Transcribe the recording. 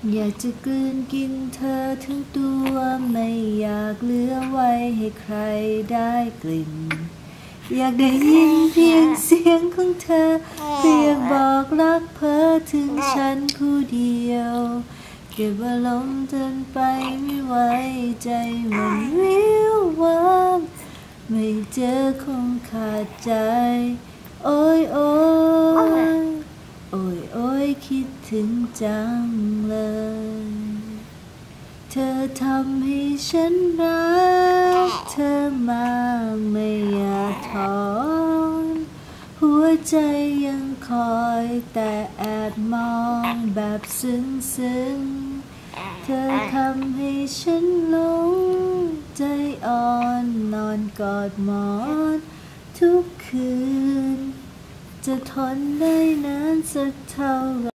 อยากจะกลืนกินเธอทั้งตัวไม่อยากเหลือไว้ให้ใครได้กลิ่นอยากได้ยินเพียงเสียงของเธอเพียงบอกรักเพ้อถึงฉันผู้เดียวเก็บอารมณ์จนไปไม่ไหวใจมันวิววับไม่เจอคงขาดใจโอ้ยโอ้ยโอ้ยโอ้ยคิดถึงจังเลยเธอทำให้ฉันรักเธอมากไม่อยากถอนหัวใจยังคอยแต่แอบมองแบบซึ้งเธอทำให้ฉันหลงใจอ่อนนอนกอดหมอนทุกคืนจะทนได้นานสักเท่าไร